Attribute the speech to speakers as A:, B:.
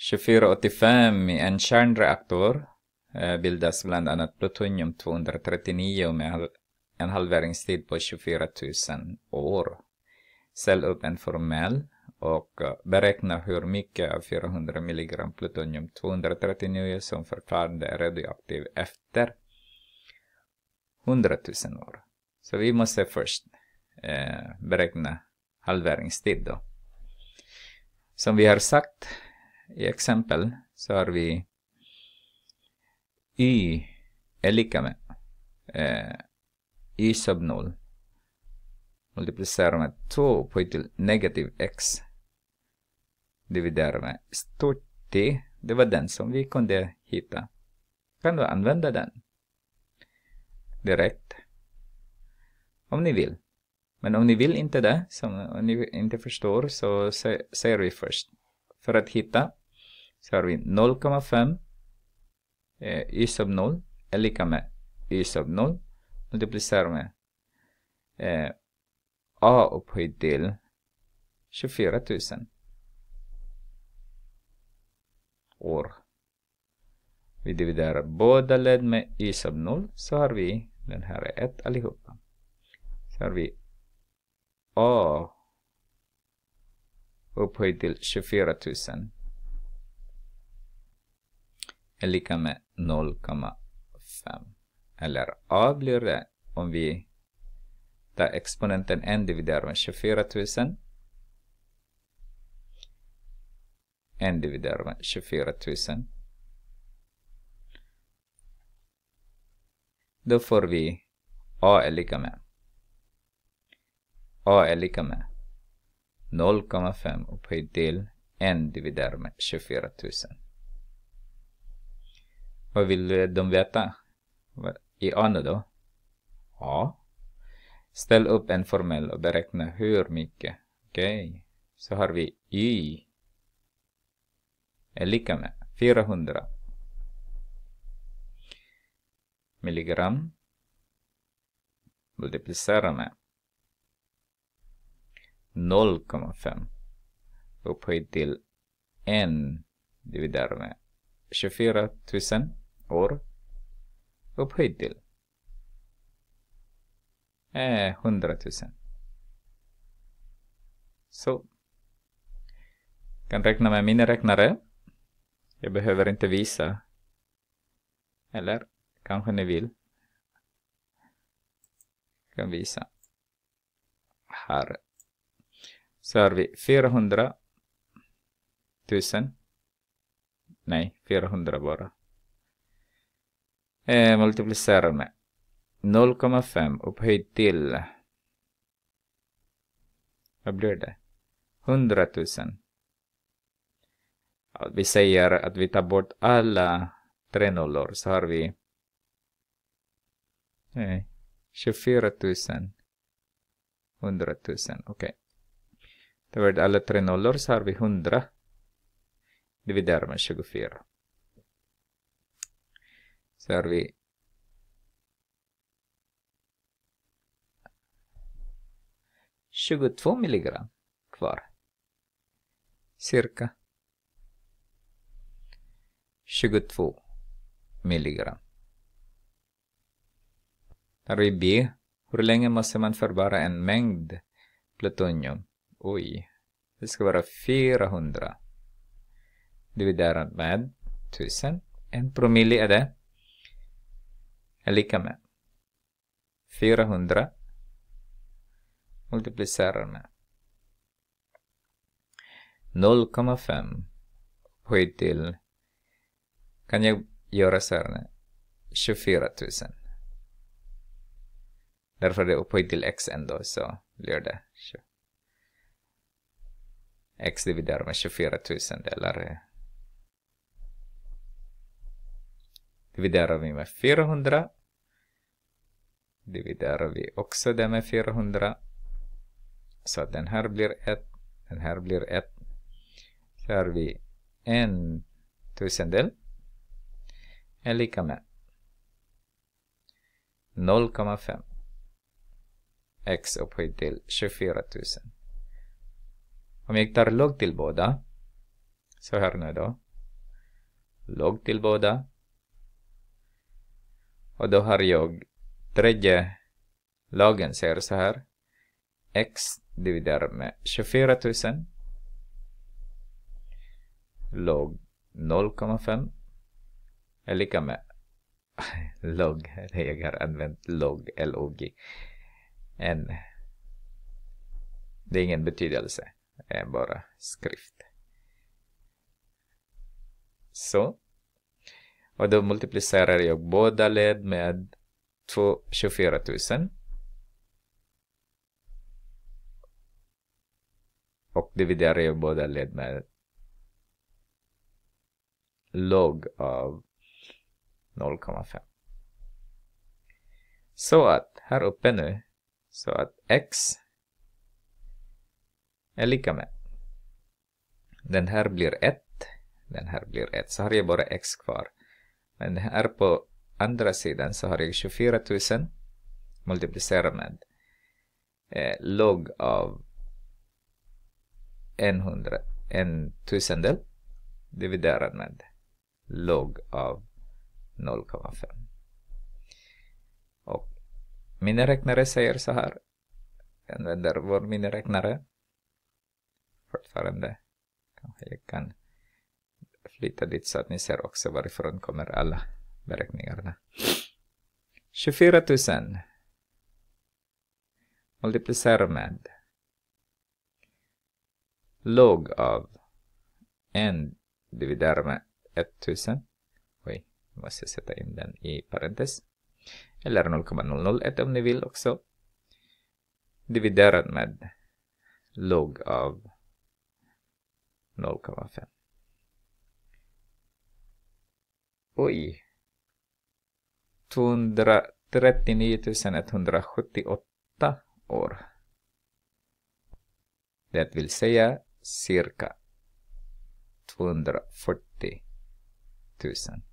A: 2485 i en kärnreaktor bildas bland annat plutonium 239 med en halveringstid på 24 000 år. Ställ upp en formel och beräkna hur mycket av 400 mg plutonium 239 som fortfarande är radioaktiv efter 100 000 år. Så vi måste först beräkna halveringstid då. Som vi har sagt i exempel så har vi y är lika med y sub 0 multiplicerar med 2 upphöjt till negativ x dividerar med stort T. Det var den som vi kunde hitta. Kan du använda den direkt om ni vill. Men om ni vill inte det, om ni inte förstår, så säger vi först. För att hitta så har vi 0,5 y sub 0 är lika med y sub 0 multiplicerar med a upphöjt till 24 000 år. Vi dividerar båda led med y sub 0 så har vi, den här är 1 allihopa. Så har vi a upphöjt till 24 000 är lika med 0,5. Eller a blir det om vi tar exponenten n dividerar med 24 000. N dividerar med 24 000. Då får vi a är lika med 0,5 upphöjt till n dividerar med 24 000. Vad vill de veta i a nu då? A. Ställ upp en formel och beräkna hur mycket. Okej. Så har vi y är lika med 400 milligram multiplicera med 0,5 upphöjt till n dividerar med 24 000 år upphöjt till 100 000. Så kan räkna med miniräknare. Jag behöver inte visa. Eller kanske ni vill. Jag kan visa. Här. Så har vi 400 000. Nej, 400 bara. Multiplicerar med 0,5 upphöjt till. Vad blir det? 100 000. Ja, vi säger att vi tar bort alla 3 nollor så har vi 24 000. 100 000. Okej. Då var det alla 3 nollor så har vi 100. Dividerar med 24. Så har vi 22 milligram kvar. Cirka 22 milligram. Där har vi B. Hur länge måste man förvara en mängd plutonium? Oj. Det ska vara 400. Dividerat med 1000. 1 promille är det. Är lika med 400. Multiplicerar med 0,5 höjd till, kan jag göra så här, 24 000. Därför är det upphöjt till x ändå, så blir det x dividerar med 24 000 delar. Dividerar vi med 400. Dividerar vi också det med 400. Så att den här blir 1. Den här blir 1. Så har vi 1 tusendel. Är lika med 0,5. X upphöjt till 24 000. Om jag tar log till båda. Så här nu då. log till båda. Och då har jag tredje lagen ser så här. X dividerat med 24 000 log 0,5 är lika med log, jag har använt log, log. Det är ingen betydelse, det är bara skrift. Så. Och då multiplicerar jag båda led med 24 000. Och dividerar jag båda led med log av 0,5. Så att här uppe nu, så att x är lika med. Den här blir 1. Den här blir 1. Så har jag bara x kvar. Men här på andra sidan så har jag 24 000 multiplicerat med log av 1 tusendel dividerat med log av 0,5. Och miniräknare säger så här. Jag använder vår miniräknare. Fortfarande. Kanske jag kan flytta dit så att ni ser också varifrån kommer alla beräkningarna. 24 000 multiplicerar med log av 1 dividerat med 1000. Oj, jag måste sätta in den i parentes. Eller 0,001 om ni vill också. Dividerat med log av 0,5. Oj. 239 178 år. Det vill säga cirka 240 000.